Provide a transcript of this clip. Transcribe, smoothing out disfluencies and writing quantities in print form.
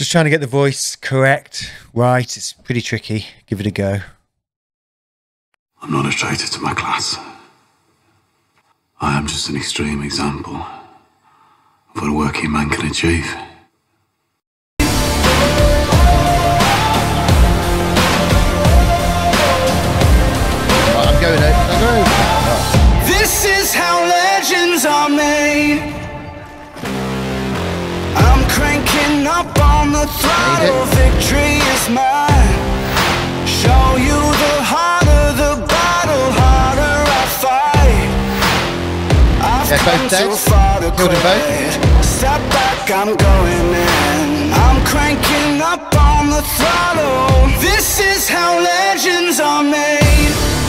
Just trying to get the voice correct, right. It's pretty tricky. Give it a go. I'm not a traitor to my class. I am just an extreme example of what a working man can achieve. I'm going over. This is how legends are made. I'm cranking up on the throttle. Victory is mine. Show you the harder the battle, harder I fight. I've come too far to quit. Step back, I'm going in. I'm cranking up on the throttle. This is how legends are made.